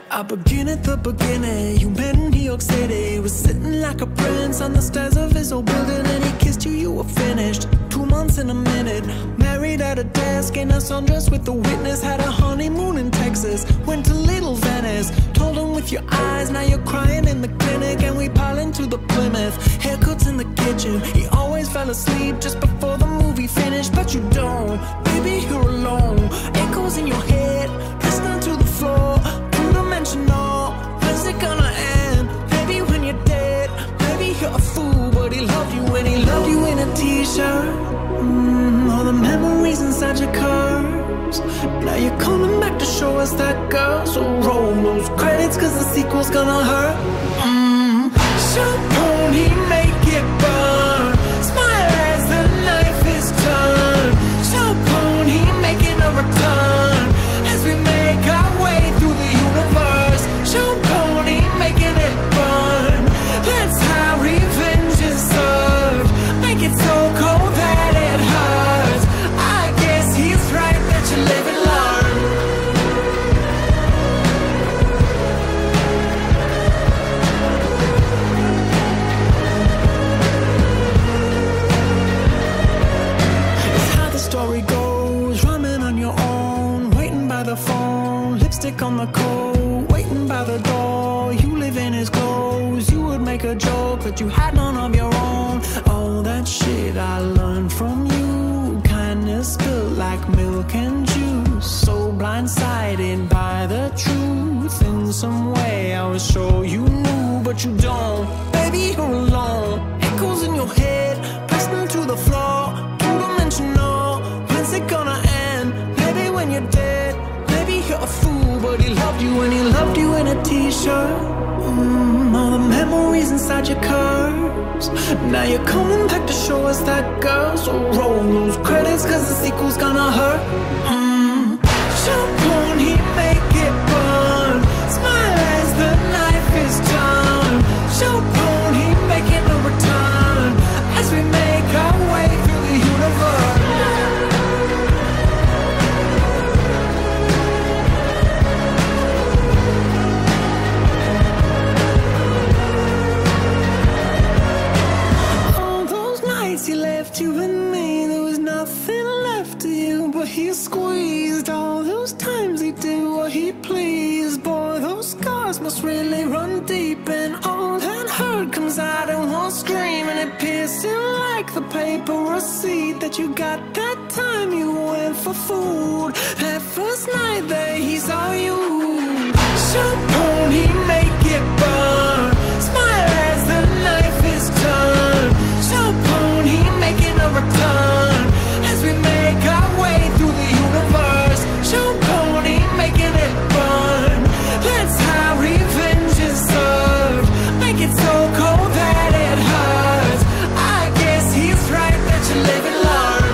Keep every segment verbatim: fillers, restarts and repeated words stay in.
I begin at the beginning. You met in New York City, was sitting like a prince on the stairs of his old building, and he kissed you, you were finished. Two months in a minute, married at a desk in a sundress with the witness. Had a honeymoon in Texas, went to Little Venice, told him with your eyes, now you're crying in the clinic. And we pile into the Plymouth, haircuts in the kitchen. He always fell asleep just before the movie finished, but you don't, baby, you're alone. Echoes in your head, listening to the floor. Two-dimensional, when's it gonna end? Maybe when you're dead, maybe you're a fool, but he loved you and he loved you in a t-shirt. Mm, all the memories inside your curves. Now you're coming back to show us that girl. So roll those credits, cause the sequel's gonna hurt. Mm. Champagne, make it burn. Smile as the knife is turned. Champagne, making a return as we make our way through the universe. Champagne, making it burn. That's how revenge is served. Make it so cold that it hurts. I guess he's right that you live and learn. It's how the story goes, rhyming on your own, waiting by the phone, lipstick on the coat, waiting by the door. You live in his clothes, you would make a joke that you had none of your own. All that shit I learned from you, kindness spilled like milk and juice. So blindsided by the truth, in some way I was sure you knew, but you don't, baby, you're alone. Echoes in your head, pressed into the floor. Two-dimensional, when's it gonna end? Maybe when you're dead, maybe you're a fool, but he loved you and he loved you in a t-shirt. Mm, all the memories inside your curves. Now you're coming back to show us that girl. So roll those credits, cause the sequel's gonna hurt. Mm. Champagne, make it burn. Smile as the knife is turned. Champagne, making a return as we make our way through the universe. He left you and me, there was nothing left of you, but he squeezed. All those times he did what he pleased. Boy, those scars must really run deep, and all that hurt comes out in one scream, and it piercing like the paper receipt that you got that time you went for food. That first night that he saw you. Champagne, make it burn. Smile as the knife is turned. Champagne, making a return as we make our way through the universe. Champagne, making it burn. That's how revenge is served. Make it so cold that it hurts. I guess he's right that you live and learn.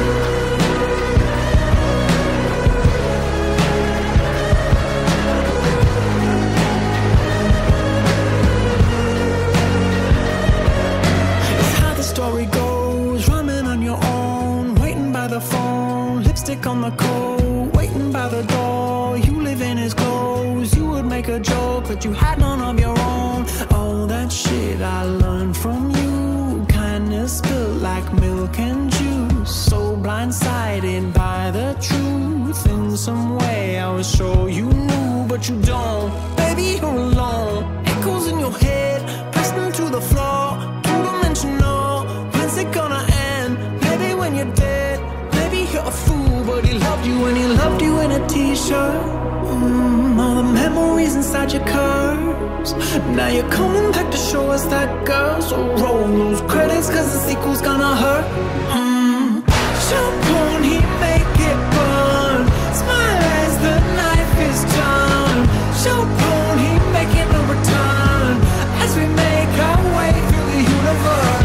It's how the story goes, rhyming on your own, waiting by the phone, lipstick on the coat, waiting by the door. You live in his clothes, you would make a joke that you had none of your own. All that shit I learned from you, kindness spilled like milk and juice. So blindsided by the truth, in some way I was sure you knew, but you don't, baby, you're alone. Echoes in your head, pressed into the floor. Two-dimensional, when's it gonna end? Maybe when you're dead, maybe you're a fool, but he loved you and he loved you in a t-shirt. Mm, all the memories inside your curves. Now you're coming back to show us that girl. So roll those credits, cause the sequel's gonna hurt. Mm. Champagne, make it burn. Smile as the knife is turned. Champagne, making a return as we make our way through the universe.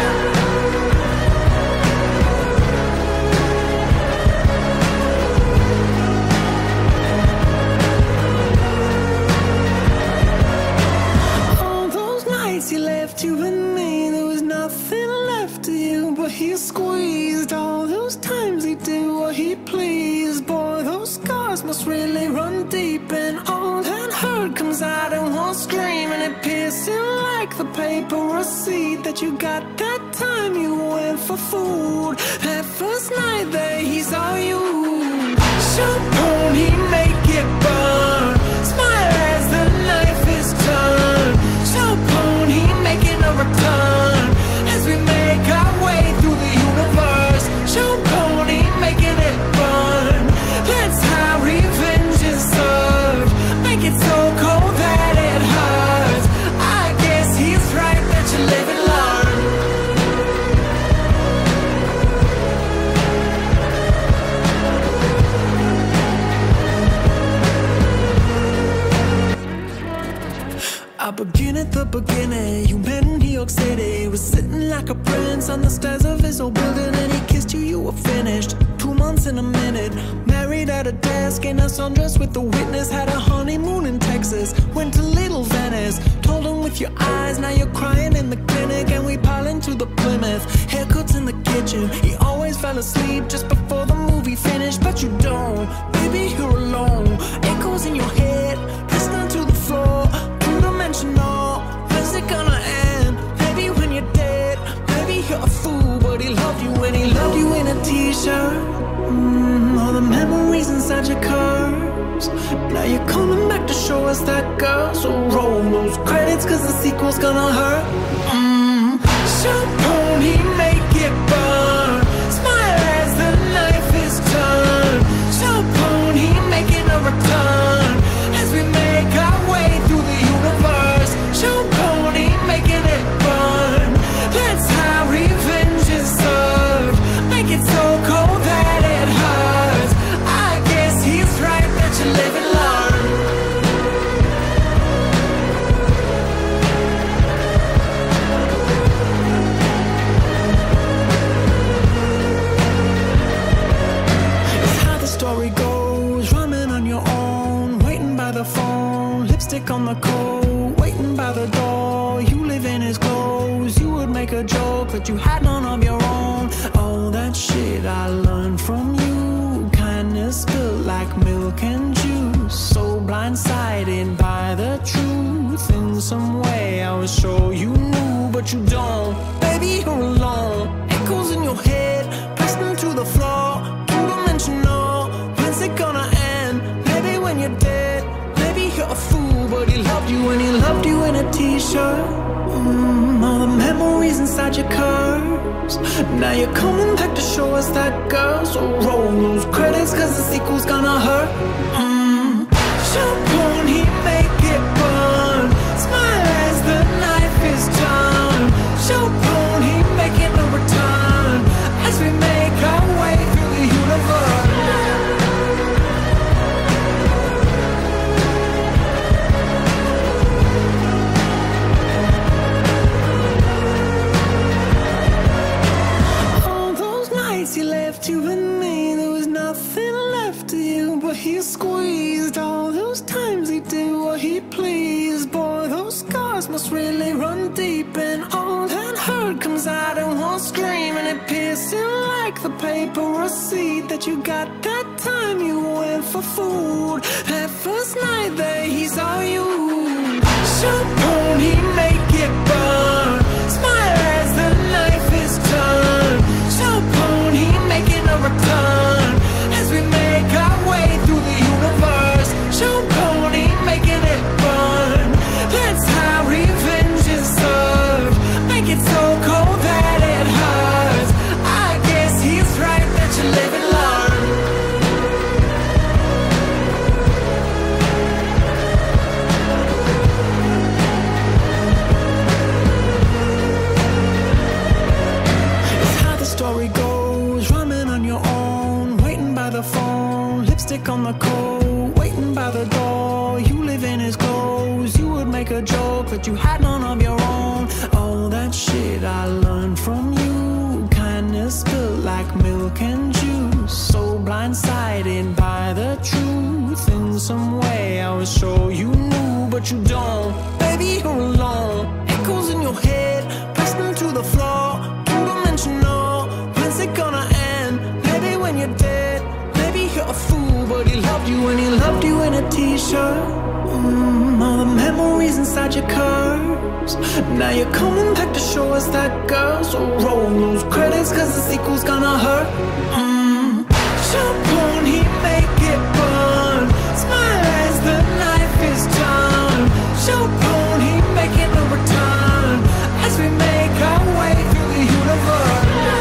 He left you and me, there was nothing left of you, but he squeezed. All those times he did what he pleased. Boy, those scars must really run deep, and all that hurt comes out scream and it piercing like the paper receipt that you got that time you went for food. That first night that he saw you, show pony, make it burn. Smile as the knife is turned. Show pony, making a return as we make our way through the universe. Show pony, making it burn. That's how revenge is served. Make it so cold that it hurts. I guess he's right that you live and learn. I begin at the beginning. You met in New York City. Was sitting like a prince on the stairs of his old building, and he kissed you, you were finished. Two months in a minute. Married at a desk in a sundress with the witness. Had a honeymoon in Texas. Went to Little Venice. Told him with your eyes, now you're crying in the clinic. And we pile into the Plymouth. Haircuts in the kitchen. He always fell asleep just before the movie finished. But you don't, baby, you're alone. Echoes in your head, listening to the floor. Two-dimensional, when's it gonna end? Maybe when you're dead. Maybe you're a fool, but he loved you when he loved you in a t-shirt. Mm, all the memories inside your curves. Now you're coming back to show us that girl. So roll those credits, cause the sequel's gonna hurt. Mm. Show pony, make it burn. Smile as the knife is turned. Show pony, making a return as we make our way through the universe. Show pony, making it burn. That's how revenge is served. Make it so cold that it hurts. I guess he's right that you live and learn. It's how the story goes. Running on your own, waiting by the phone, lipstick on the coat, waiting by the door. You live in his clothes. You would make a joke that you had none of your own. All that shit I learned from you. Kindness spilled like milk and juice. So blindsided by the truth. In some way I was sure you knew, but you don't. Baby, you're alone. Echoes in your head, pressed into the floor. Two-dimensional, when's it gonna end? Maybe when you're dead. Maybe you're a fool, but he loved you and he loved you in a t-shirt. Mm, all the memories inside your curves. Now you're coming back to show us that girl. So roll those credits, cause the sequel's gonna hurt. Mm. Show pony, make it burn. Smile as the knife is turned. Show pony, making a return as we make our way through the universe. He left you and me, there was nothing left of you, but he squeezed. All those times he did what he pleased. Boy, those scars must really run deep, and all that hurt comes out in one scream, and it piercing like the paper receipt that you got that time you went for food. That first night that he saw you, show pony, make it burn. Smile as the knife is turned. Show pony, making a return as we make our way through the universe. Show pony, making it burn. That's how revenge is served. Make it so cold that it hurts. I guess he's right that you live and learn. It's how the story goes. Running on your own, waiting by the phone, lipstick on the coat, waiting by the door. You live in his clothes. You would make a joke that you had none of your own. All that shit I learned from you. Kindness spilled like milk and juice. So blindsided by the truth. In some way I was sure you knew, but you don't. Baby, you're alone. Echoes in your head, pressed into the floor. Two-dimensional, when's it gonna end? Maybe when you're dead. Maybe you're a fool, but he loved you and he loved you in a t-shirt. Mm, all the memories inside inside your curves. Now you're coming back to show us that girl. So roll those credits, cause the sequel's gonna hurt. mm. Jump on, he make it burn. Smile as the knife is turned. Jump on, he making a return as we make our way through the universe.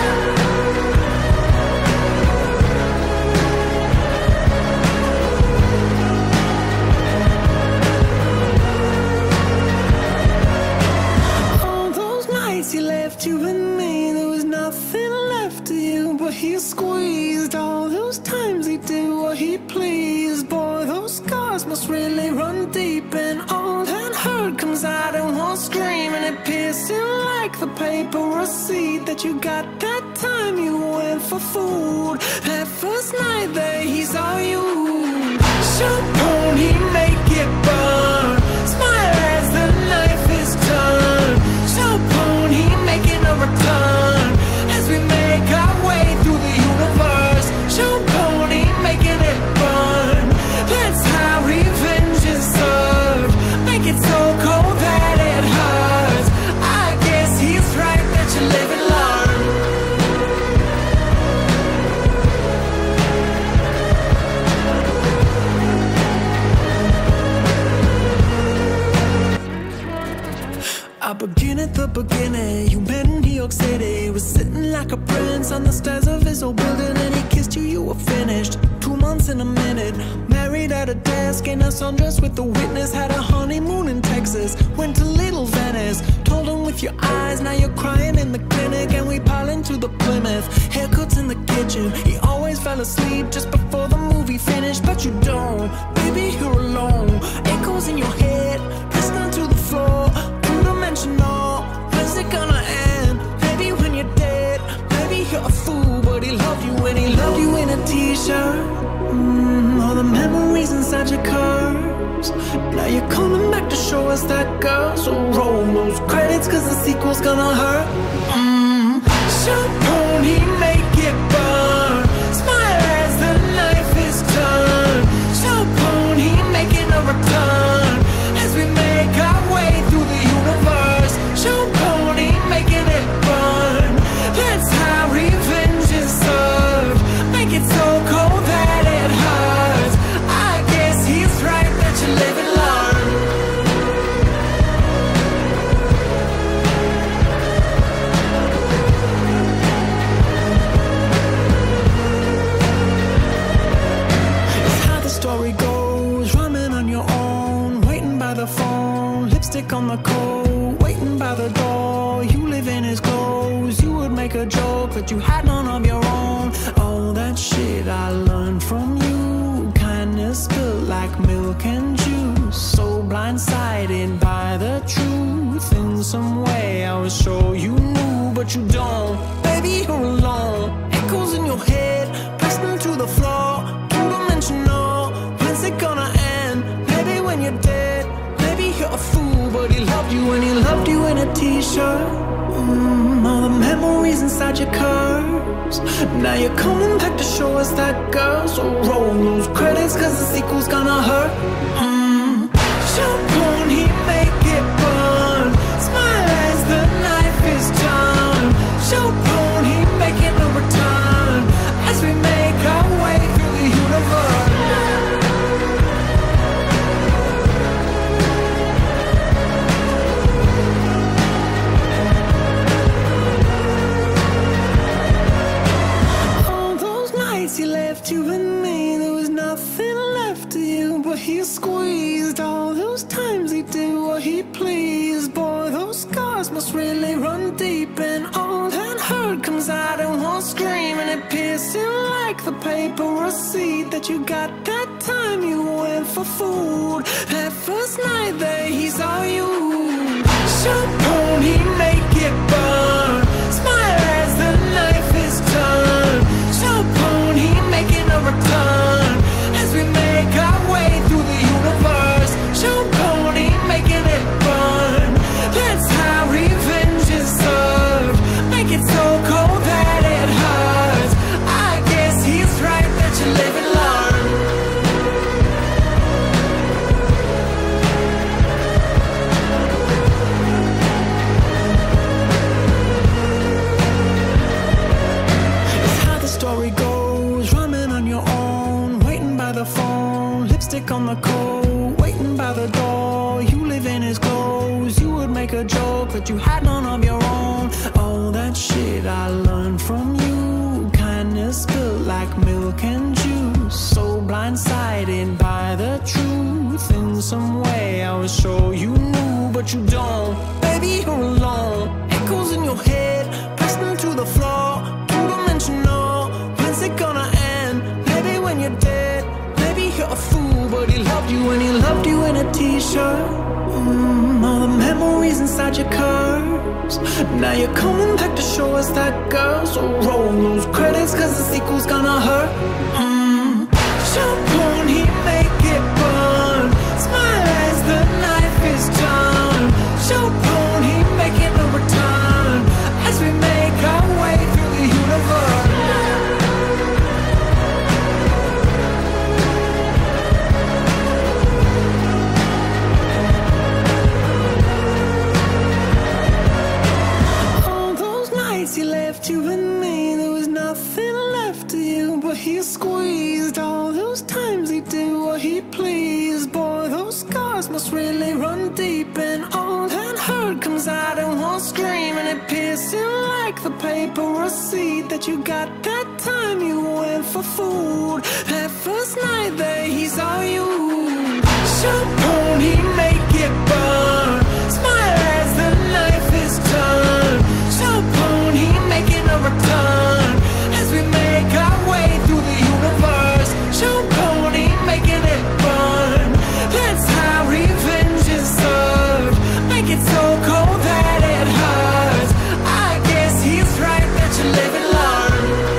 He left you and me, there was nothing left of you, but he squeezed. All those times he did what he pleased. Boy, those scars must really run deep, and all that hurt comes out in one scream, and it piercing like the paper receipt that you got that time you went for food. That first night that he saw you, jump on, he make it burn. Smile as the knife is turned. Jump on, he making a return as we make our way through the universe. Jump on, he making it burn. That's how revenge is served. Make it so cold that it hurts. I guess he's right that you live and learn. I begin at the beginning. You met in New York City, was sitting like a prince on the stairs of his old building, and he kissed you, you were finished. Two months in a minute, married at a desk in a sundress with the witness. Had a honeymoon in Texas, went to Little Venice. Told him with your eyes, now you're crying in the clinic, and we pile into the Plymouth. Haircuts in the kitchen, he always fell asleep just before the movie finished, but you don't. Baby, you're alone. Echoes in your head, pressed onto the floor. Two-dimensional, when's it gonna end? Maybe when you're dead, maybe you're a fool, but he loved you when he loved you in a t-shirt. Mm, all the memories inside your curves. Now you're coming back to show us that girl. So roll those credits, cause the sequel's gonna hurt. mm. Jump on, he make it burn. Smile as the knife is turned. Jump on, he making a return as we make our way through the universe. Jump on, he making it burn. That's how revenge is served. Make it so cold that it hurts. I guess he's right that you live and learn. It's how the story goes, rhyming on your own, waiting by the phone, lipstick on the coat, waiting by the door. You live in his clothes, you would make a joke that you had none of your own. All that shit I learned from you, kindness spilled like milk and juice. So blindsided by the truth, in some way I was sure you knew, but you don't. Baby, you're alone. Echoes in your head, pressed into the floor. Two-dimensional, when's it gonna end? Maybe when you're dead, maybe you're a fool, but he loved you and he loved you in a t-shirt. mm, All the memories inside your curves. Now you're coming back to show us that girl. So roll those credits, cause the sequel's gonna hurt. mm. Jump on, he make it burn. Smile as the knife is turned. Jump on, he making a return as we make our way through the universe. He left you and me, there was nothing left of you, but he squeezed. All those times he did what he pleased. Boy, those scars must really run deep, and all that hurt comes out in one scream, and it piercing like the paper receipt that you got that time you went for food. That first night that he saw you, jump on, he make it burn. Smile as the knife is turned. Jump on, he making a return as we make our way through the universe. Jump on, he making it burn. That's how revenge is served. Make it so cold that it hurts. I guess he's right that you live and learn. like milk and juice. So blindsided by the truth. In some way I was sure you knew, but you don't. Baby, you're alone. Echoes in your head, pressed into the floor. Two-dimensional, when's it gonna end? Maybe when you're dead. Maybe you're a fool, but he loved you and he loved you in a t-shirt. Mm, all the memories inside your curves. Now you're coming back to show us that girl. So roll those credits, cause the sequel's gonna hurt. Mm. Jump on, he make it burn. Smile as the knife is done. Jump on, he making a return. As we make our way through the universe. He left you and me, there was nothing left of you, but he squeezed. All those times he did what he pleased. Boy, those scars must really run deep, and all that hurt comes out in one scream, and it piercing like the paper receipt that you got that time you went for food. That first night that he saw you. Champagne, he make it burn. Smile as the knife is turned. Champagne, he making a return. As we make our way through the universe. Champagne, he making it burn. That's how revenge is served. Make it so cold that it hurts. I guess he's right that you live and learn.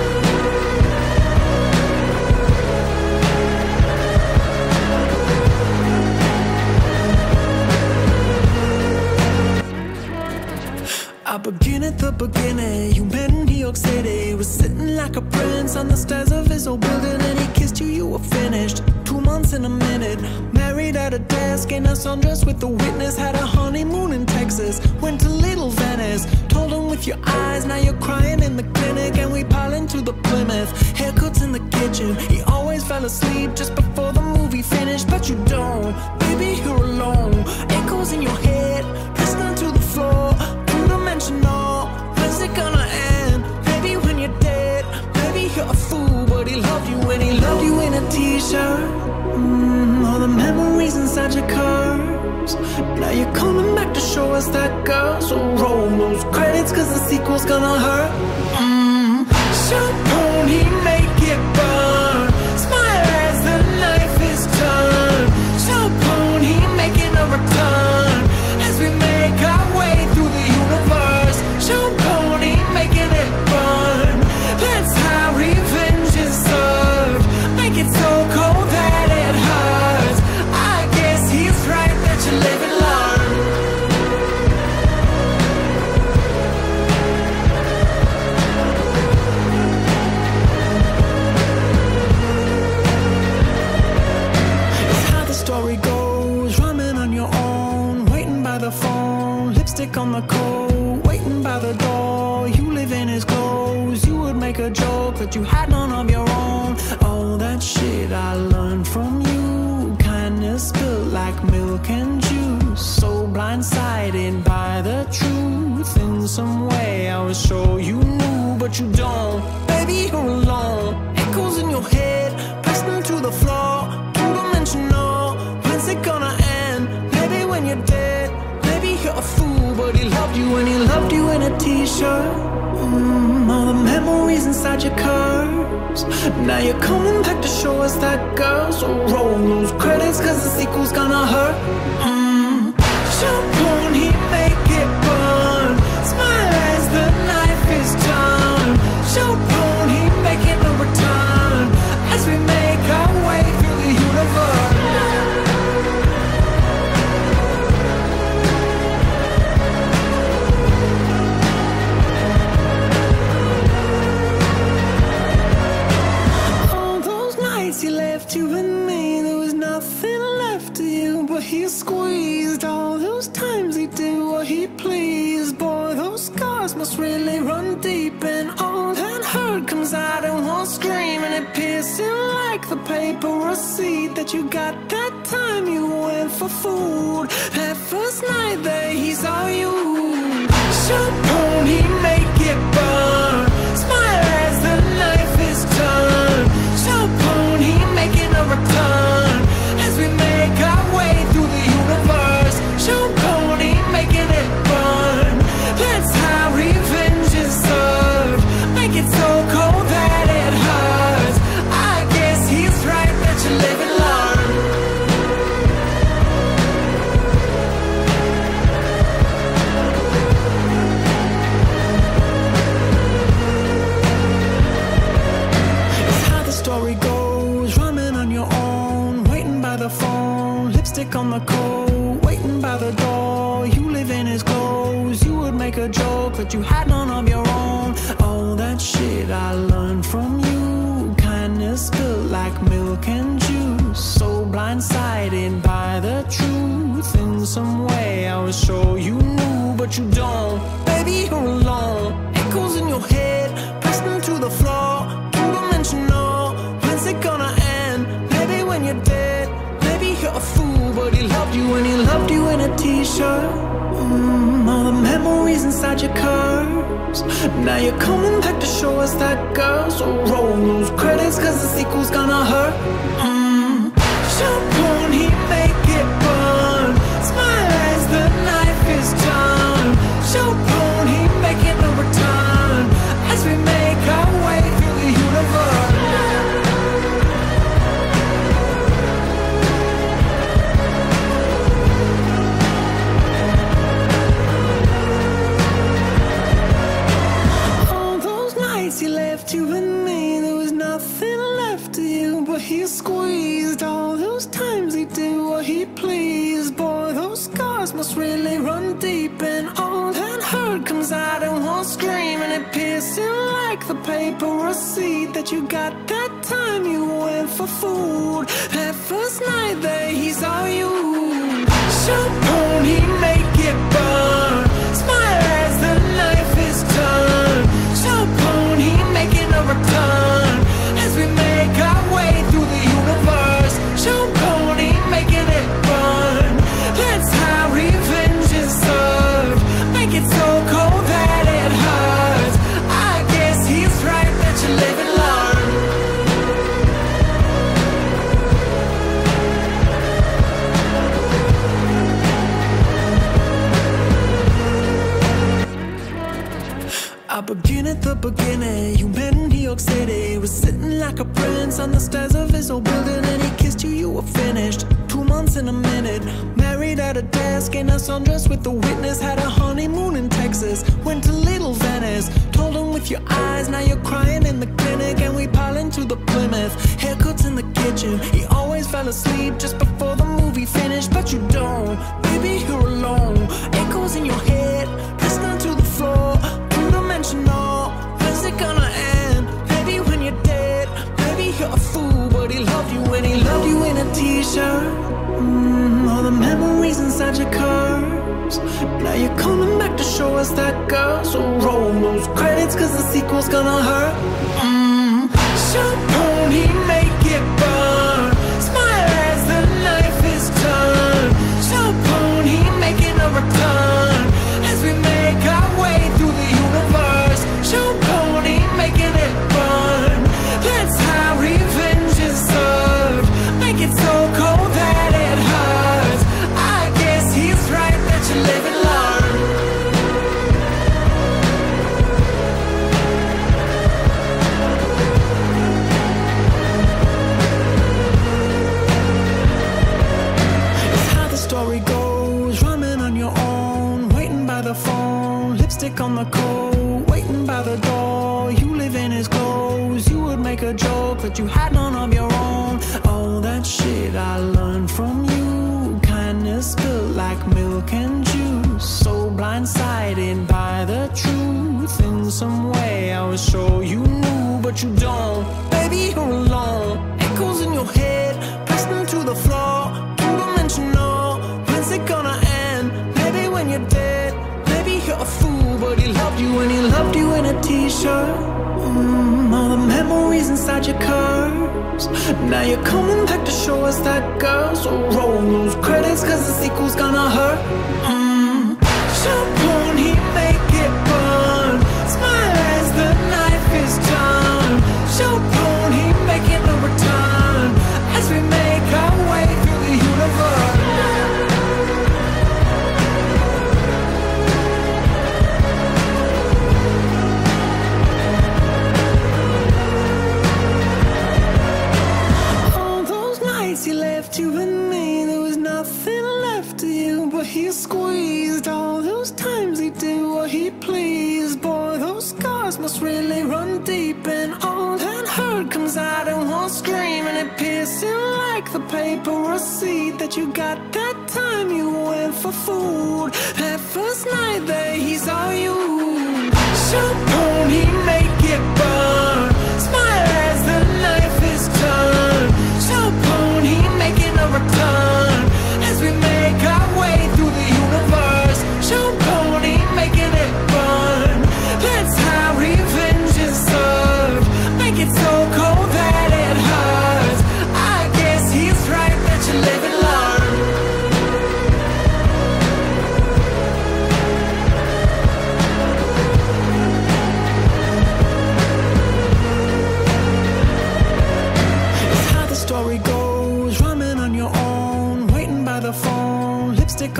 I begin at the beginning. You met in New York City. Was sitting like a prince on the stairs of his old building, and he kissed you, you were finished. Two months in a minute. Married at a desk in a sundress with the witness. Had a honeymoon in Texas. Went to Little Venice. Told him with your eyes, now you're crying in the clinic. And we pile into the Plymouth. Haircuts in the kitchen. He always fell asleep just before the movie finished. But you don't, baby, you're alone. Echoes in your head, pressed onto the floor. Two-dimensional, when's it gonna end? Maybe when you're dead. Maybe you're a fool, but he loved you and he loved you in a t-shirt. Mm, all the memories inside your curves. Now you're coming back to show us that girl. So roll those credits, cause the sequel's gonna hurt. Mm. Champagne, he make it burn. Smile as the knife is turned. Champagne, he making a return. As we make our way through the universe. Champagne, he making it burn. That's how revenge is served. Make it so cold that it hurts. I guess he's right that you live and learn. It's how the story goes. Rhyming on your own. Waiting by the phone. Lipstick on the coat. Waiting by the door. You live in his clothes. You would make a joke that you had none of your own. All that shit I learned from you. Kindness spilled like milk and juice. So blindsided by the truth. In some way I was sure you knew, but you don't. Baby, you're alone. Echoes in your head, pressed into the floor. Two-dimensional, when's it gonna end? Maybe when you're dead. Maybe you're a fool, but he loved you and he loved you in a t-shirt. Mm, all the memories inside your curves. Now you're coming back to show us that girl. So roll those credits, cause the sequel's gonna hurt. Mm. Champagne, he make it burn. Smile as the knife is turned. Champagne, he making a return. As we make our way through the universe. He left you and me, there was nothing left of you, but he squeezed. All those times he did what he pleased. Boy, those scars must really run deep, and all that hurt comes out in one scream, and it piercing like the paper receipt that you got that time you went for food. That first night that he saw you. Champagne, he make it burn. Smile as the knife is turned. shit I learned from you. Kindness spilled like milk and juice. So blindsided by the truth. In some way I was sure you knew, but you don't. Baby, you're alone. Echoes in your head, pressed into the floor. Two-dimensional, when's it gonna end? Maybe when you're dead. Maybe you're a fool, but he loved you and he loved you in a t-shirt. Mm, all the memories inside your curves. Now you're coming back to show us that girl. So roll those credits, cause the sequel's gonna hurt. Mm. Jump on, he make it burn. Smile as the knife is done. Jump on, he making a return. As we make our way through the universe. He left you and me, there was nothing left of you, but he squeezed all those times he did what he pleased. Boy, those scars must really run deep, and all that hurt comes out in one scream, and it piercing like the paper receipt that you got that time you went for food. That first night that he saw you. Jump on, he make it burn. Smile as the knife is turned. Jump on, he making a return. As we make our way through the universe. Jump on, he making it burn. That's how revenge is served. Make it so cold that it hurts. I guess he's right that you live and learn. I begin at the beginning. You met in New York City. Was sitting like a prince on the stairs of his old building, and he kissed you, you were finished. Two months in a minute. Married at a desk in a sundress with the witness. Had a honeymoon in Texas. Went to Little Venice. Told him with your eyes, now you're crying in the clinic. And we pile into the Plymouth. Haircuts in the kitchen. He always fell asleep just before the movie finished, but you don't. Baby, you're alone. Echoes in your head, pressed onto the floor. Two-dimensional, when's it gonna end? Maybe when you're dead. Maybe you're a fool, but he loved you and he loved you in a t-shirt. Mm, all the memories inside your curves. Now you're coming back to show us that girl. So roll those credits, cause the sequel's gonna hurt. Mm. Jump on, he make it burn. Smile as the knife is turned. Jump on, he making a return. As we make our way through the universe. Jump on, he making it burn. That's how revenge is served. Make it so cold that it hurts. I guess he's right that you live and learn. It's how the story goes. Running on your own, waiting by the phone, lipstick on the coat, waiting by the door. You live in his clothes. You would make a joke that you had none of your own. All that shit I learned from you. Kindness spilled like milk and juice. So blindsided by the truth. In some way I was sure you knew, but you don't. Baby, you're alone. Echoes in your head, pressed into the floor. Two-dimensional, when's it gonna end? Maybe when you're dead. Maybe you're a fool, but he loved you and he loved you in a t-shirt. Mm, all the memories inside your curves. Now you're coming back to show us that girl. So roll those credits, cause the sequel's gonna hurt. Mm. Jump on, he make it burn. Smile as the knife is done. Jump on, he making a return. As we make our way through the universe. He left you and me, there was nothing left of you, but he squeezed all those times he did what he pleased. Boy, those scars must really run deep, and all that hurt comes out in one scream, and it piercing like the paper receipt that you got that time you went for food. That first night that he saw you. Jump on, he make it burn.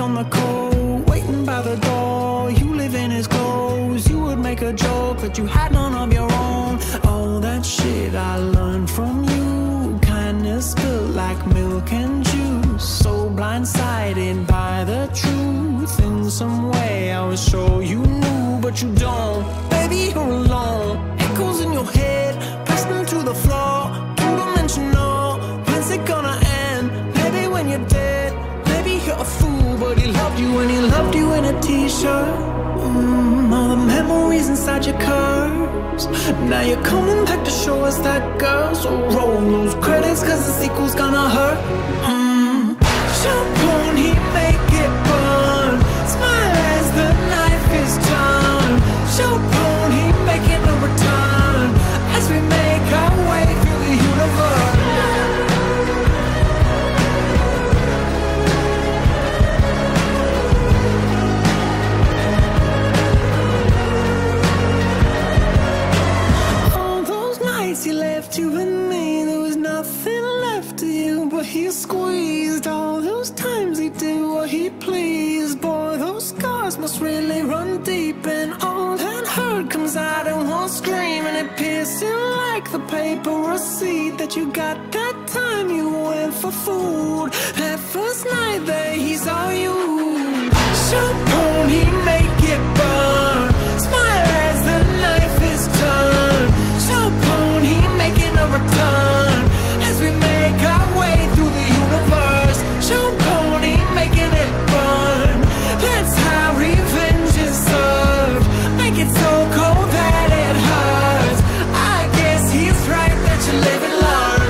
on the cold, waiting by the door. You live in his clothes. You would make a joke that you had none of your own. All that shit I learned from you, kindness spilled like milk and juice. So blindsided by the truth, in some way I was sure you knew, but you don't. Baby, you're alone. Echoes in your head, pressed into the floor. Two-dimensional, when's it gonna end? Maybe when you're dead. Maybe you're a fool, but he loved you and he loved you in a t-shirt. Mm, all the memories inside your curves. Now you're coming back to show us that girl. So roll those credits, cause the sequel's gonna hurt. Mm. Jump on, he make it burn. Smile as the knife is turned. Jump on, he making a return as we make our way through the universe. He left you and me, there was nothing left of you, but he squeezed. All those times he did what he pleased. Boy, those scars must really run deep, and all that hurt comes out in one scream, and it piercing like the paper receipt that you got that time you went for food. That first night that he saw you. Jump on, he make it burn. Smile as the knife is turned. Jump on, he making a return as we make our way through the universe. Jump on, he making it burn. That's how revenge is served. Make it so cold that it hurts. I guess he's right that you live and learn.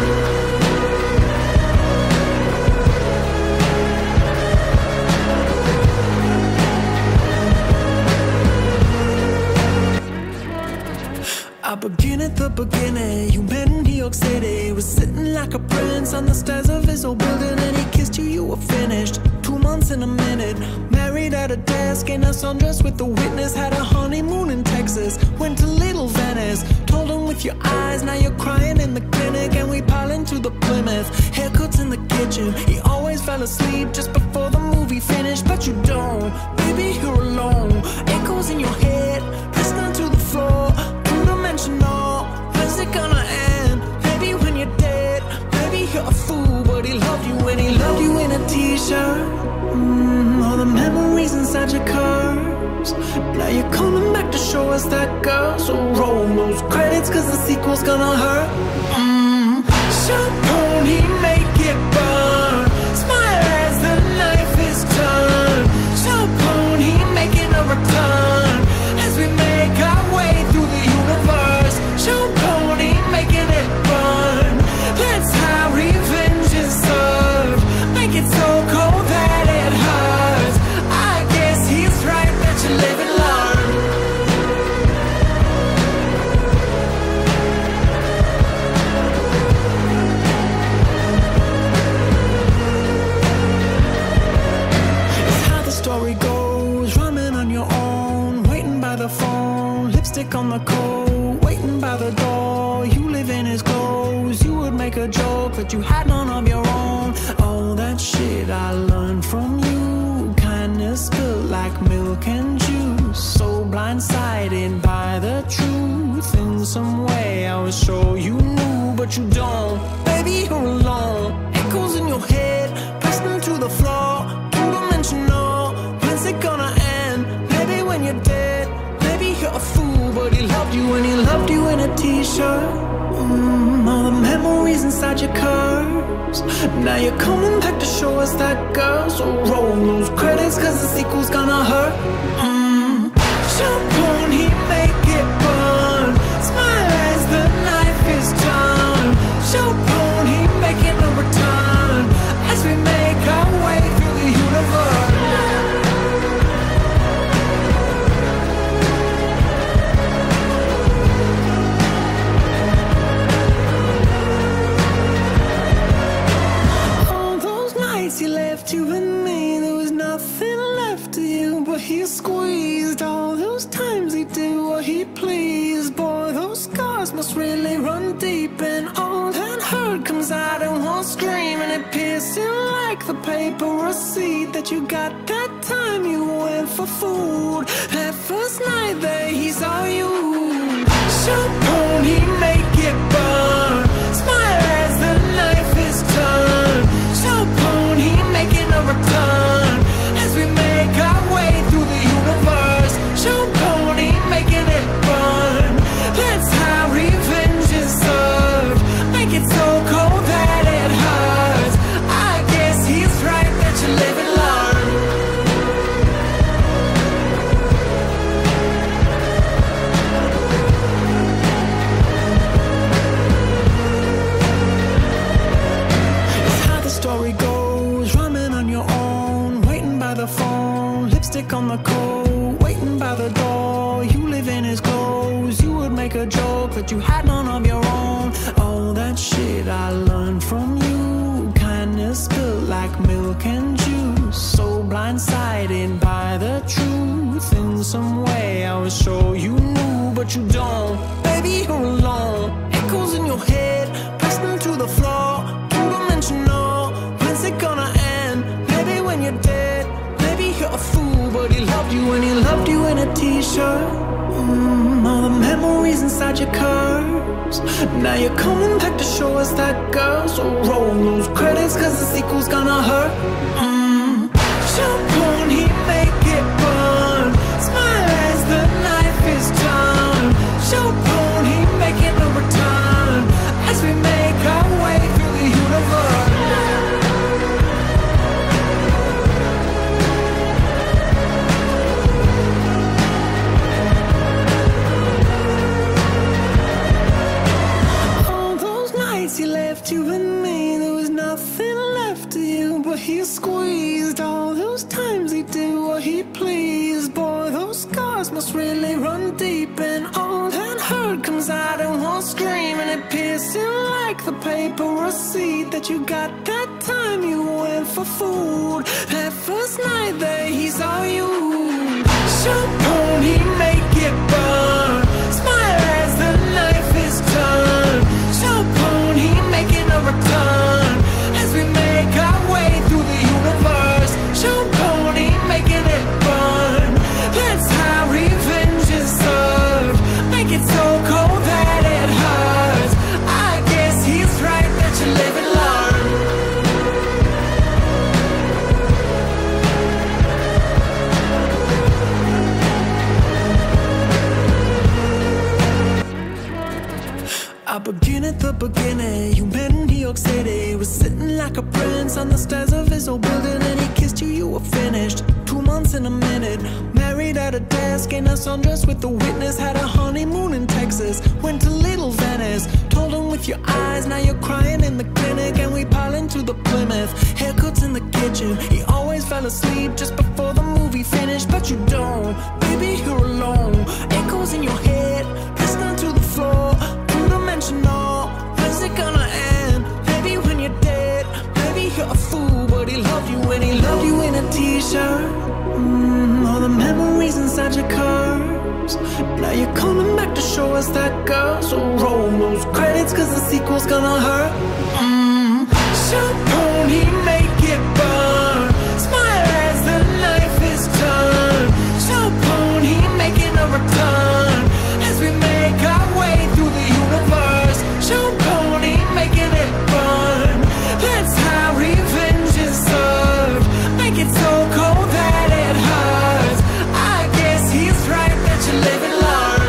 I begin at the beginning. You met in New York City, was sitting like a prince on the stairs of his old building, and he kissed you, you were finished. Two months in a minute, married at a desk in a sundress with the witness. Had a honeymoon in Texas, went to Little Venice. Told him with your eyes, now you're crying in the clinic, and we pile into the Plymouth. Haircuts in the kitchen, he always fell asleep just before the movie finished, but you don't. Baby, you're alone. Echoes in your head, pressed onto the floor. Two-dimensional, when's it gonna end? Maybe when you're dead. Maybe you're a fool, but he loved you and he loved you in a t-shirt. Mm, all the memories inside your curves. Now you're coming back to show us that girl. So roll those credits, cause the sequel's gonna hurt. Mm. Jump on, he make it burn. Smile as the knife is turned. Jump on, he making a return as we make our way through the universe. Jump on, he making it burn. That's how revenge is served. Make it so cold that it hurts. I guess he's right that you live and learn. It's how the story goes, rhyming on your own, waiting by the phone, lipstick on the coat, waiting by the door. You live in his clothes. You would make a joke that you had none of your own. All that shit I learned from you, kindness spilled like milk and juice. So blindsided by the truth, in some way I was sure you knew, but you don't. Baby, you're alone. Echoes in your head, pressed into the floor. Two-dimensional, when's it gonna end? Maybe when you're dead. Maybe you're a fool, but he loved you and he loved you in a t-shirt. Mm, all the memories inside your curves. Now you're coming back to show us that girl. So roll those credits, cause the sequel's gonna hurt. Mm. Jump on, he make it burn. Smile as the knife is turned. Jump on, he making a return as we make our way through the universe. He left you and me, there was nothing left of you, but he squeezed. All those times he did what he pleased. Boy, those scars must really run deep, and all that hurt hurt comes out in one scream, and it piercing like the paper receipt that you got that time you went for food. That first night that he saw you, show pony, make it burn. Smile as the knife is turned. Show pony, making a return as we make our way through the universe. Show pony, making it burn. That's how revenge is served. Make it so cold that it hurts. I guess he's right that you live and learn. It's how the story goes. Ramen on your own, waiting by the phone, lipstick on the coat, waiting by the door. You live in his clothes. You would make a joke that you had none of your own. All that shit I learned from you. Kindness spilled like milk and juice. So blindsided by the truth. In some way I was sure you knew, but you don't. Baby, you're alone. Echoes in your head, pressed into the floor. Two-dimensional. When's it gonna end? Maybe when you're dead. Maybe you're a fool, but he loved you and he loved you in a t-shirt. Mm, all the memories inside your curves. Now you're coming back to show us that girl. So roll those credits, cause the sequel's gonna hurt. Mm. Jump on, he make it burn. Smile as the knife is turned. Jump on, he making a return as we make our way through the universe. He left you and me, there was nothing left of you, but he squeezed. All those times he did what he pleased. Boy, those scars must really run deep, and all that hurt comes out in one scream, and it piercing like the paper receipt that you got that time you went for food. That first night that he saw you, show pony, make it burn. Smile as the knife is turned. Show pony, making a return as we make our way through the universe. Show pony, making it burn. That's how revenge is served. Make it so cold that it hurts. I guess he's right that you live and learn. I begin at the beginning. You met in New York City, was sitting like a prince on the stairs of his old building, and he kissed you, you were finished. Two months in a minute, married at a desk in a sundress with a witness. Had a honeymoon in Texas, went to Little Venice, told him with your eyes, now you're crying in the clinic, and we pile into the Plymouth. Haircuts in the kitchen, he always fell asleep just before the movie finished, but you don't. Baby, you're alone. Echoes in your head, pressed onto the floor. Two-dimensional, when's it gonna end? Maybe when you're dead. Maybe you're a fool, but he loved you and he loved you in a t-shirt. Mm, all the memories inside your curves. Now you're coming back to show us that girl. So roll those credits, cause the sequel's gonna hurt. Mm. Show pony, make it burn. Smile as the knife is turned. Show pony, making a return as we make our way through the universe. Show pony, making it burn. That's how revenge is served. Make it so cold that it hurts. I guess he's right that you live and learn.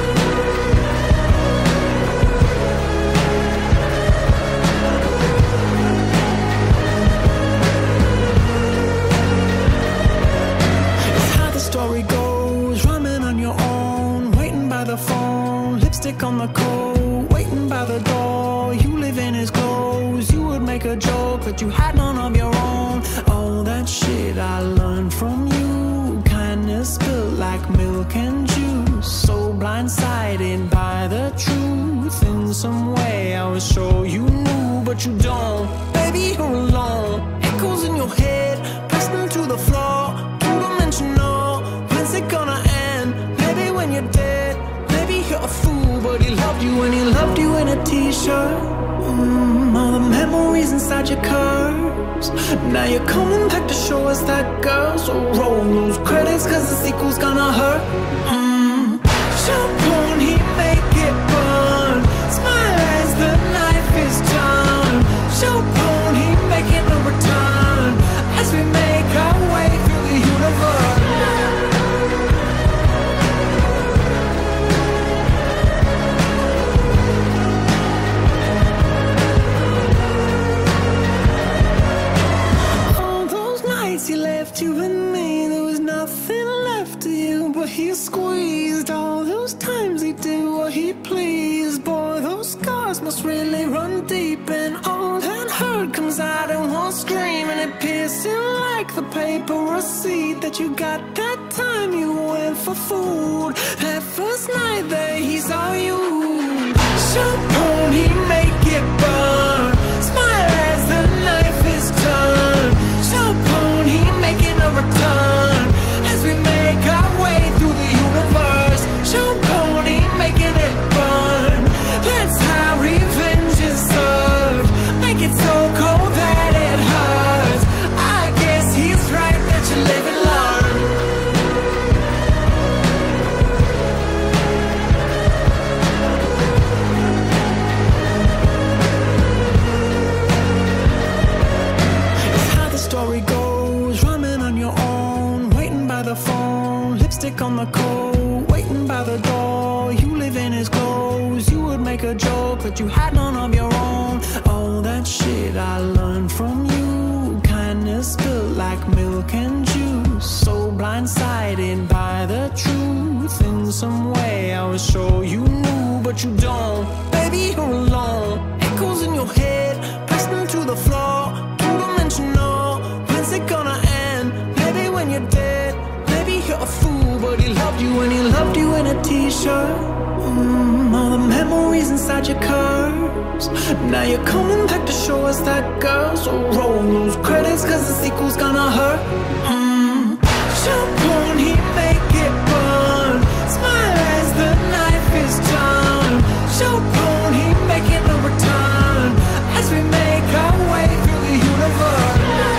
It's how the story goes. Ramen on your own, waiting by the phone, lipstick on the coat, waiting by the door. You live in his clothes. You would make a joke that you had none of your own. All that shit I learned from you. Kindness spilled like milk and juice. So blindsided by the truth. In some way I was sure you knew, but you don't. Baby, you're alone. Echoes in your head, pressed into the floor. Two-dimensional, when's it gonna end? Maybe when you're dead. Maybe you're a fool, but he loved you and he loved you in a t-shirt. mm, all the memories inside your cars. Now you're coming back to show us that girl. So roll those credits, cause the sequel's gonna hurt. mm. Jump on, he make it burn. Smile as the knife is turned. Jump on, he making a return. As we make our way through the universe. He left you and me, there was nothing left of you, but he squeezed all those times he did what he pleased. Boy, those scars must really run deep, and all that hurt comes out in one scream, and it piercing like the paper receipt that you got that time you went for food. That first night that he saw you, champagne, he make it burn. Smile as the knife is turned. Champagne, he making a return. As we make our way through the universe. Champagne, he making it burn. That's how revenge is served. Make it so cold that it hurts. I guess he's right that you live and learn. It's how the story goes, rhyming on your own, waiting by the phone, lipstick on the coat, waiting by the door. You live in his clothes, you would make a joke that you had none of your own. All that shit I learned from you, kindness spilled like milk and juice. So blindsided by the truth, in some way I was sure you knew, but you don't. Baby, you're alone, echoes in your head, pressed into the floor, two-dimensional. When's it gonna end? Maybe when you're dead. Maybe you're a fool, but he loved you and he loved you in a t-shirt. mm, All the memories inside your cars. Now you're coming back to show us that girl. So roll those credits, cause the sequel's gonna hurt. mm. Jump on, he make it burn. Smile as the knife is turned. Jump on, he making a return. As we make our way through the universe.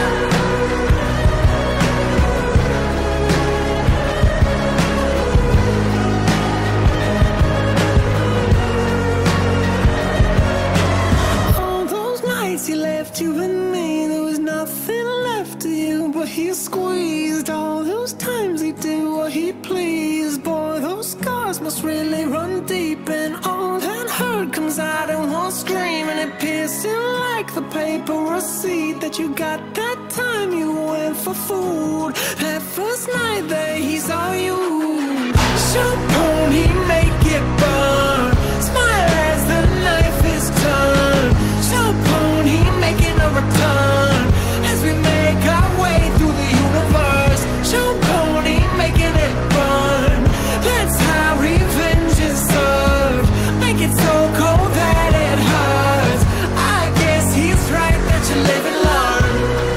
He left you and me, there was nothing left of you, but he squeezed all those times he did what he pleased. Boy, those scars must really run deep, and all that hurt comes out in one scream, and it piercing like the paper receipt that you got that time you went for food. That first night that he saw you, champagne, he make it burn. Smile as the knife is turned. Champagne, he making a return. As we make our way through the universe. Champagne, he making it burn. That's how revenge is served. Make it so cold that it hurts. I guess he's right that you live and learn.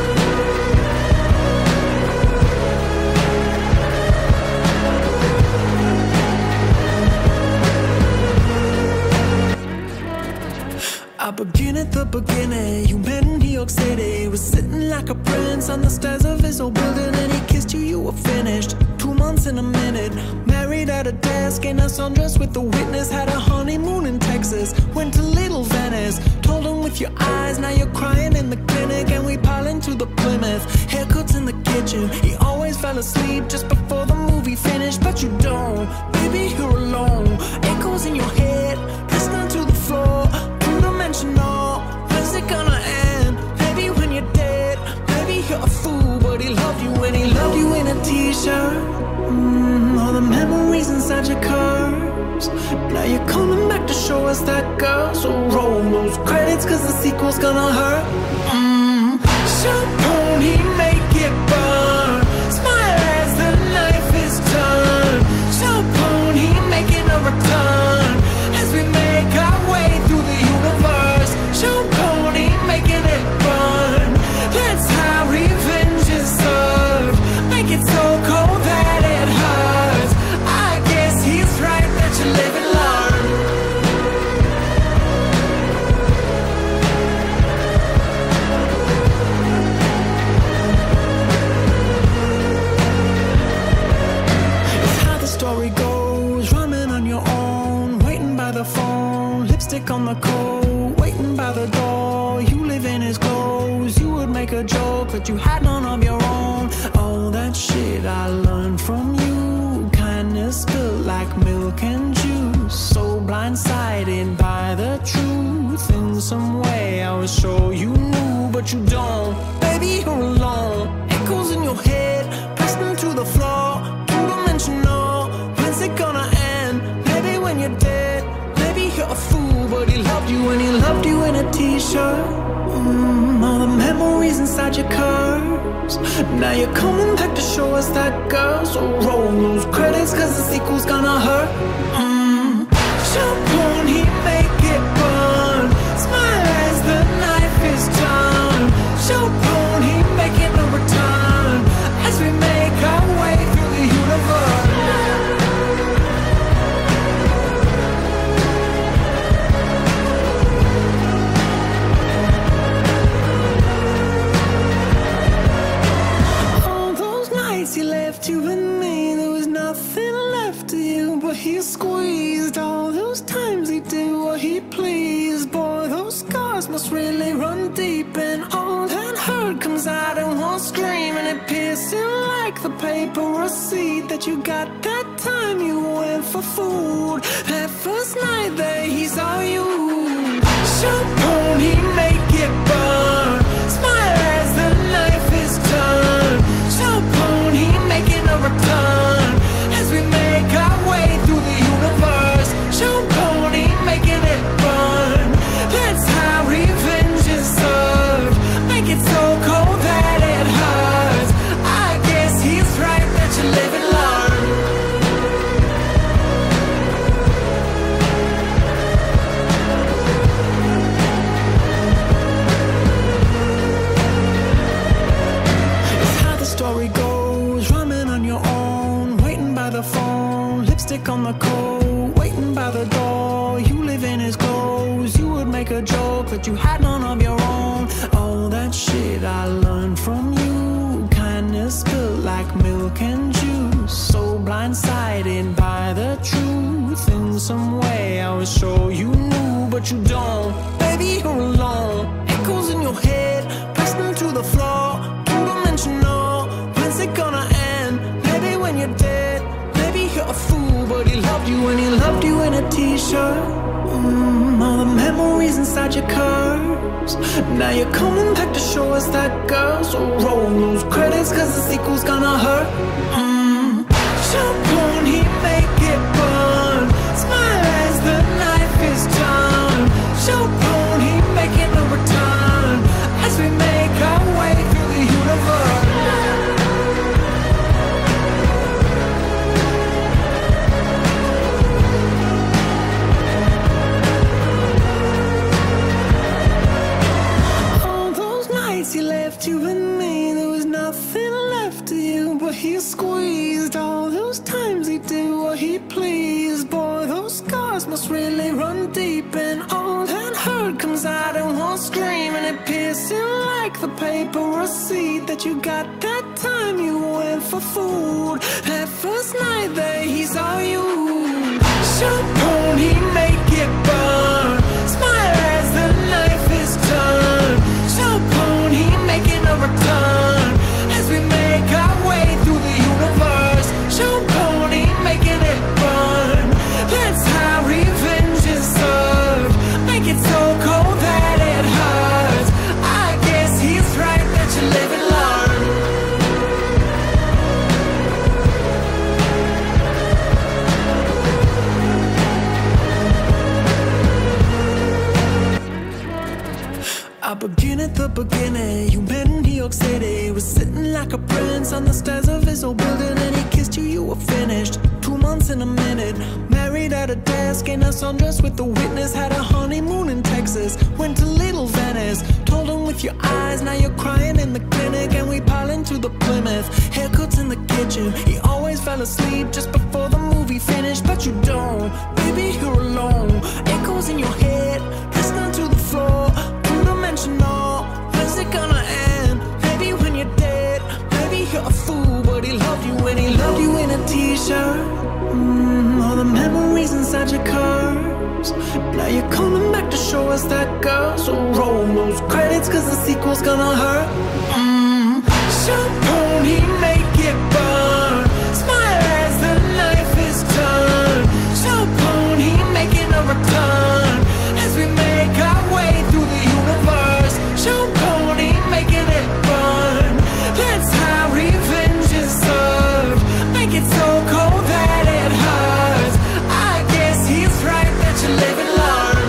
I begin at the beginning. You met in New York City, was sitting like a prince on the stairs of his old building, and he kissed you, you were finished. Two months in a minute, married at a desk in a sundress with the witness. Had a honeymoon in Texas, went to Little Venice. Told him with your eyes, now you're crying in the clinic, and we pile into the Plymouth. Haircuts in the kitchen, he always fell asleep just before the movie finished, but you don't. Baby, you're alone, echoes in your head, pressed onto the floor. Two-dimensional, when's it gonna end? Maybe when you're dead. Maybe you're a fool, but he loved you and he loved you in a t-shirt. mm, All the memories inside your cars. Now you're coming back to show us that girl. So roll those credits, cause the sequel's gonna hurt. mm. Champagne, he make it burn. Smile as the knife is turned. Champagne, he making a return. As we make our way through the universe. Champagne, he making it burn. That's how revenge is served. Make it so cold that it hurts. I guess he's right that you live and learn. phone, lipstick on the coat, waiting by the door. You live in his clothes. You would make a joke that you had none of your own. All that shit I learned from you, kindness spilled like milk and juice. So blindsided by the truth. In some way I was sure you knew, but you don't. Baby, you're alone. Echoes in your head, pressed into the floor. Two-dimensional, when's it gonna end? Maybe when you're dead. Maybe you're a fool, but he loved you and he loved you in a t-shirt. Mm, all the memories inside your cars. Now you're coming back to show us that girl. So roll those credits, cause the sequel's gonna hurt. Mm. Jump on, he make it burn. Smile as the knife is turned. Jump on, he making a return. As we make our way through the universe. He left you and me, there was nothing left of you, but he squeezed. All those times he did what he pleased. Boy, those scars must really run deep, and all that hurt comes out in one scream, and it piercing like the paper receipt that you got that time you went for food. That first night that he saw you. Champagne, he make it burn. Smile as the knife is turned. Champagne, he making a return. As we make our way through the universe. Champagne, he making it burn. That's how revenge is served. Make it so cold that it hurts. I guess he's right that you live and learn. It's how the story goes. Running on your own, waiting by the phone, lipstick on the coat, waiting by the door. You live in his clothes. You would make a joke that you had none of your own. All that shit I learned from you, kindness spilled like milk and juice. So blindsided by the truth. In some way I was sure you knew, but you don't. Baby, you're alone. Echoes in your head, pressed into the floor. Two-dimensional, when's it gonna end? Maybe when you're dead. Maybe you're a fool, but he loved you and he loved you in a t-shirt. Mm, all the memories inside your cars. Now you're coming back to show us that girl. So roll those credits, cause the sequel's gonna hurt. Mm. Champagne, he make it burn. Smile as the knife is turned. Champagne, he making a return. As we make our way through the universe. He left you and me, there was nothing left of you, but he squeezed. All those times he did what he pleased. Boy, those scars must really run deep, and all that hurt comes out in one scream, and it piercing like the paper receipt that you got that time you went for food. That first night that he saw you. Champagne, he make it burn. Smile as the knife is turned. Champagne, he making a return. As we make our way through the universe. Champagne, he making it burn. That's how revenge is served. Make it so cold that it hurts. I guess he's right that you live and learn. I begin at the beginning. You met in New York City. Was sitting like a prince on the stairs of his old building, and he kissed you, you were finished. Two months in a minute. Married at a desk in a sundress with the witness. Had a honeymoon in Texas. Went to Little Venice. Told him with your eyes, now you're crying in the clinic. And we pile into the Plymouth. Haircuts in the kitchen. He always fell asleep just before the movie finished, but you don't. Baby, you're alone. Echoes in your head, pressed onto the floor. Two-dimensional, when's it gonna end? Maybe when you're dead. Maybe you're a fool, but he loved you and he loved you in a t-shirt. Mm, all the memories inside your car. Now you're coming back to show us that girl. So roll those credits, cause the sequel's gonna hurt. mm. Champagne, make it burn. Smile as the knife is turned. Champagne, making a return as we make our way through the universe. Champagne, making it burn. That's how revenge is served. Make it so cold that it hurts. I guess he's right that you live and learn.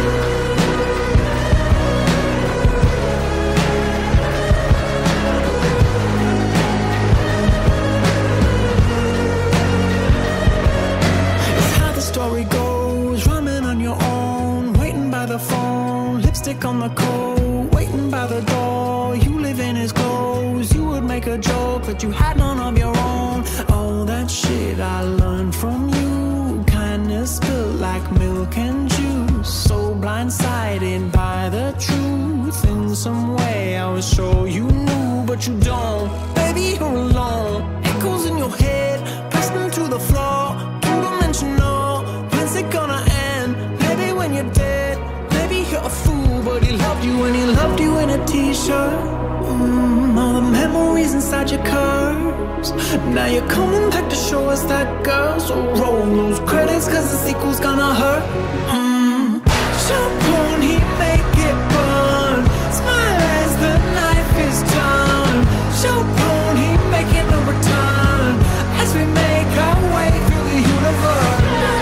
It's how the story goes. Rhyming on your own, waiting by the phone, lipstick on the coat, waiting by the door. You live in his clothes. You would make a joke that you had none of your own. All that shit I learned from you. Kindness spilled like milk and juice. So blindsided by the truth. In some way I was sure you knew, but you don't. Baby, you're alone. Echoes in your head, pressed into the floor. Two-dimensional, when's it gonna end? Maybe when you're dead. Maybe you're a fool, but he loved you and he loved you in a t-shirt. Mm, all the memories inside your curves. Now you're coming back to show us that girl. So roll those credits, cause the sequel's gonna hurt. mm. Champagne, make it burn. Smile as the knife is turned. Champagne, making a return as we make our way through the universe.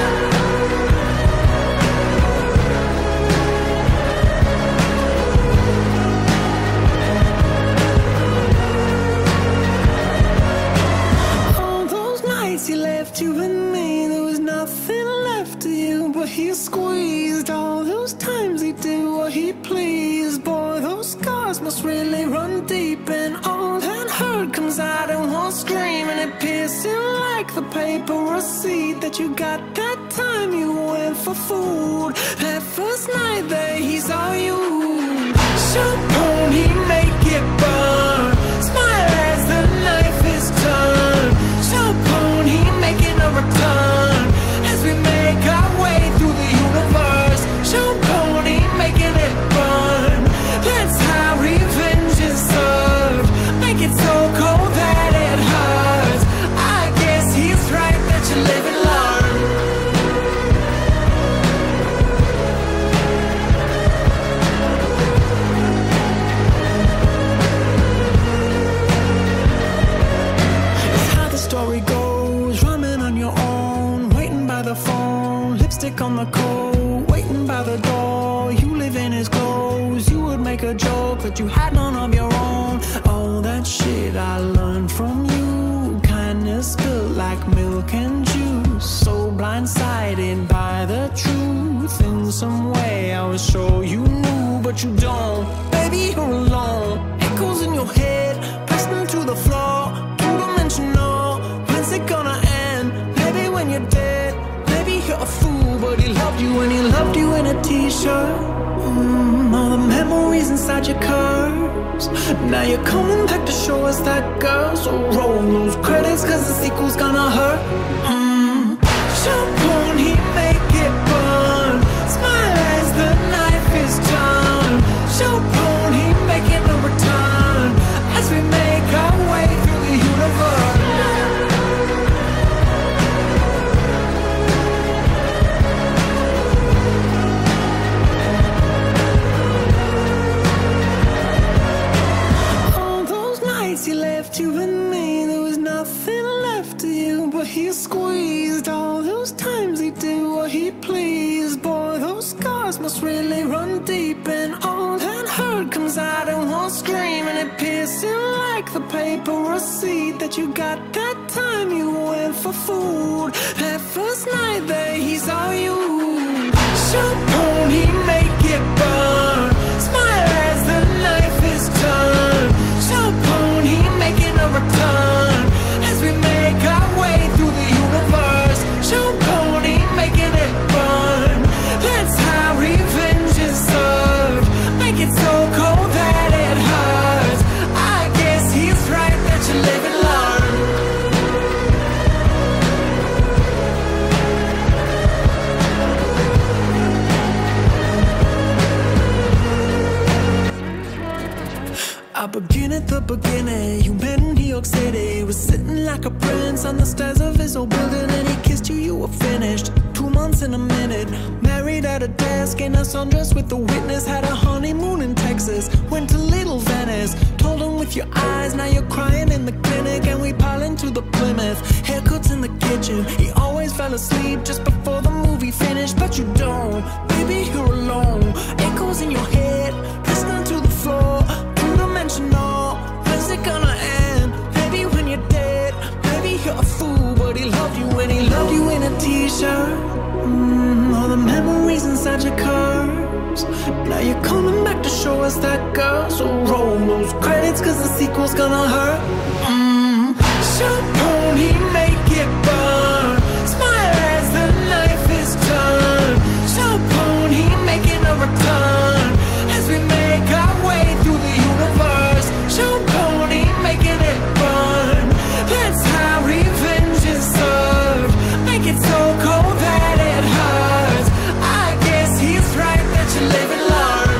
He left you and me, there was nothing left of you, but he squeezed. All those times he did what he pleased. Boy, those scars must really run deep, and all that hurt comes out in one scream, and it piercing like the paper receipt that you got that time you went for food. That first night that he saw you. Champagne, make it burn. Smile as the knife is turned. Champagne, making a return as we make our way through the universe. Champagne, making it burn. That's how revenge is served. Make it so cold that it hurts. I guess he's right that you live and learn. It's how the story goes. Rhyming on your own, waiting by the phone, lipstick on the coat, waiting by the door. You live in his clothes. You would make a joke that you had none of your own. All that shit I learned from you. Kindness spilled like milk and juice. So blindsided by the truth. In some way I was sure you knew, but you don't. Baby, you're alone. Echoes in your head, pressed into the floor. Two-dimensional, when's it gonna end? Maybe when you're dead. Maybe you're a fool, but he loved you and he loved you in a t-shirt. mm, All the memories inside your curves. Now you're coming back to show us that girl. So roll those credits, cause the sequel's gonna hurt. mm. Champagne, make it burn. Smile as the knife is turned. Champagne, making a return as we make our way through the universe. He left you and me, there was nothing left of you, but he squeezed. All those times he did what he pleased. Boy, those scars must really run deep, and all that hurt comes out in one scream, and it piercing like the paper receipt that you got that time you went for food. That first night that he saw you. Champagne, make it burn. Smile as the knife is turned. Champagne, making a return as we make our way through the universe. Champagne, making it burn. That's how revenge is served. Make it so cold that it hurts. I guess he's right that you live and learn. begin at the beginning. You met in New York City, was sitting like a prince on the stairs of his old building, and he kissed you, you were finished. Two months in a minute, married at a desk in a sundress with the witness. Had a honeymoon in Texas, went to Little Venice, told him with your eyes, now you're crying in the clinic. And we pile into the Plymouth, haircuts in the kitchen. He always fell asleep just before the movie finished, but you don't, baby, you're alone. Echoes in your head, listening to the floor, two-dimensional. When's it gonna end? Maybe when you're dead. Maybe you're a fool, but he loved you when he loved you in a t-shirt. Mm, all the memories inside your curves. Now you're coming back to show us that girl. So roll those credits, cause the sequel's gonna hurt. Mm. Champagne, make it burn. Smile as the knife is turned. Champagne, making a return as we make our way through the universe. Champagne, making it burn. That's how revenge is served. Make it so cold that it hurts. I guess he's right that you live and learn.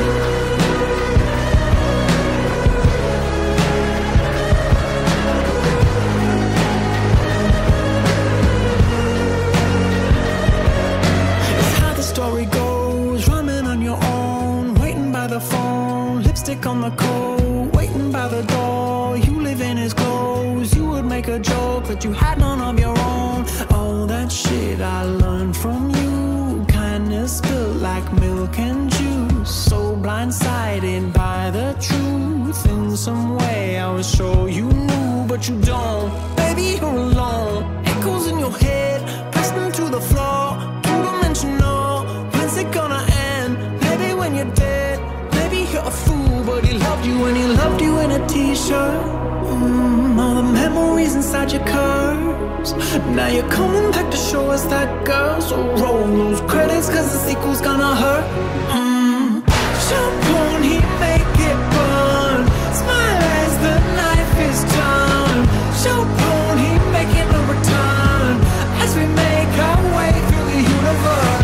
It's how the story goes, rhyming on your own, waiting by the phone, lipstick on the coat, waiting by the door. You live in his clothes, you would make a joke that you had none of your own. All that shit I learned from you, kindness spilled like milk and juice. So blindsided by the truth, in some way I was sure you knew, but you don't, baby, you're alone. Echoes in your head, pressed into the floor, two-dimensional. When's it gonna end? Maybe when you're dead. Maybe you're a fool, but he loved you and he loved you in a t-shirt. Mm, all the memories inside your curves. Now you're coming back to show us that girl. So roll those credits, cause the sequel's gonna hurt. Mm. Champagne, he make it burn. Smile as the knife is turned. Champagne, he making a return as we make our way through the universe.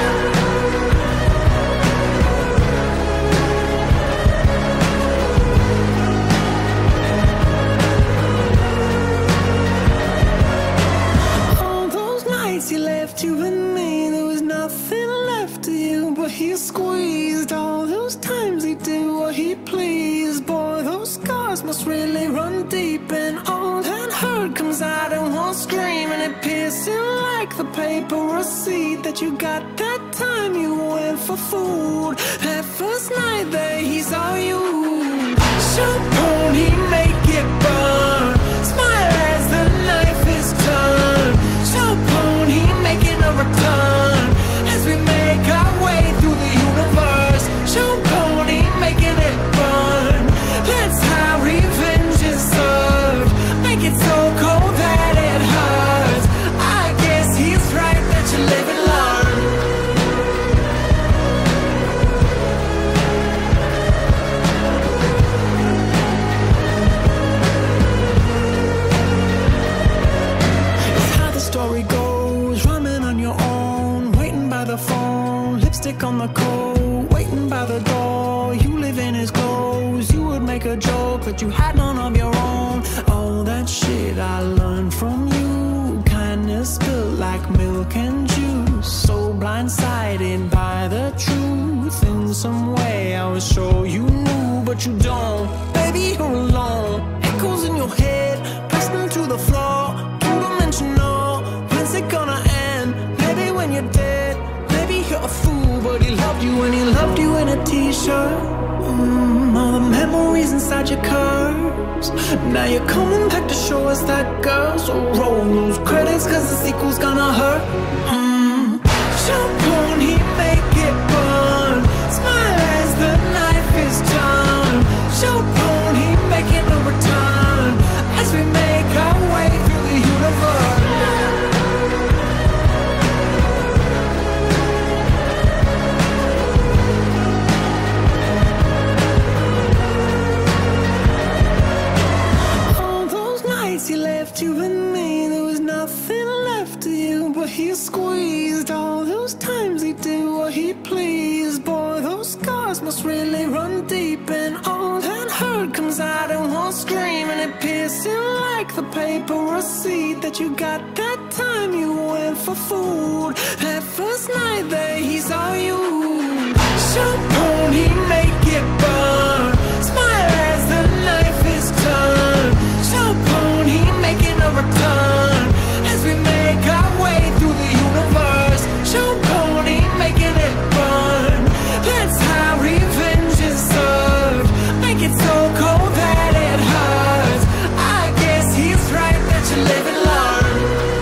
He left you and me, there was nothing left of you, but he squeezed. All those times he did what he pleased. Boy, those scars must really run deep, and all that hurt comes out in one scream, and it piercing like the paper receipt that you got that time you went for food. That first night that he saw you. Champagne, he make it burn. Smile as the knife is turned. Champagne, he making a return as we make our way through the universe. Champagne, he making it burn. That's how revenge is served. Make it so cold that it hurts. I guess he's right that you live and learn. It's how the story goes, rhyming on your own, waiting by the phone, lipstick on the coat, waiting by the door. You live in his clothes, you would make a joke that you had none of your own. All that shit I learned from you, kindness spilled like milk and juice. So blindsided by the truth, in some way I was sure you knew, but you don't, baby, you're alone. Echoes in your head, pressed into the floor, two-dimensional. When's it gonna end? Maybe when you're dead. Maybe you're a fool, but he loved you and he loved you in a t-shirt. Mm, all the memories inside your curves. Now you're coming back to show us that girl. So roll those credits, cause the sequel's gonna hurt. Mm. Champagne, he make it burn. Smile as the knife is turned. Champagne, he making a return as we make our way through the universe. He left you and me, there was nothing left of you, but he squeezed. All those times he did what he pleased. Boy, those scars must really run deep, and all that hurt comes out scream and it piercing like the paper receipt that you got that time you went for food. That first night that he saw you. So pony, make it burn. Smile as the knife is turned. So pony, making a return as we make our way through the universe. So pony, making it burn. That's how revenge is served. Make it so cold that it hurts. I guess he's right that you live and learn.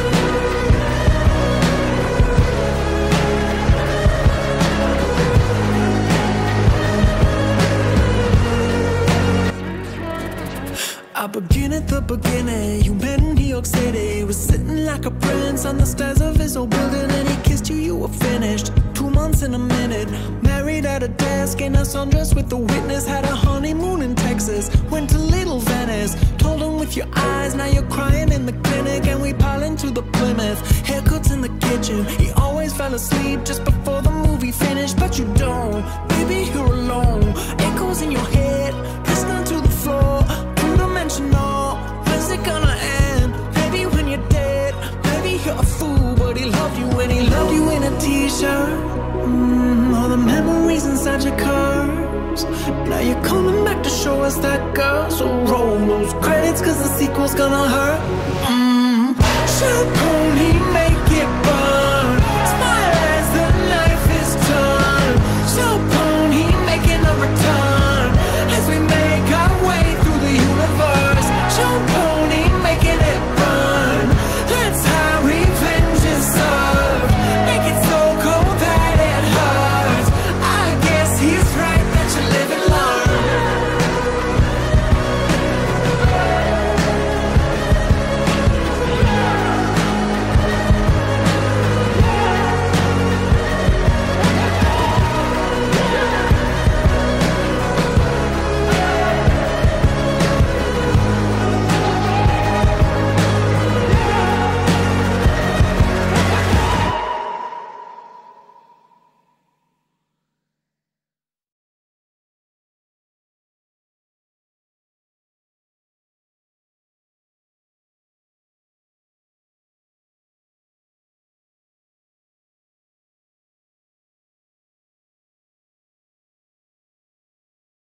I begin at the beginning. You met in New York City. Was sitting like a prince on the stairs of his old building, and he kissed you, you were finished. Two months in a minute. Married at a desk in a sundress with the witness. Had a honeymoon in Texas. Went to Little Venice. Told him with your eyes, now you're crying in the clinic. And we pile into the Plymouth. Haircuts in the kitchen. He always fell asleep just before the movie finished. But you don't, baby, you're alone. Echoes in your head, pressed onto the floor. Two-dimensional, when's it gonna end? Maybe when you're dead. Maybe you're a fool, but he loved you and he loved you in a t-shirt. Mm, all the memories inside your curves. Now you're coming back to show us that girl. So roll those credits, cause the sequel's gonna hurt. Mm. So pony, make it burn.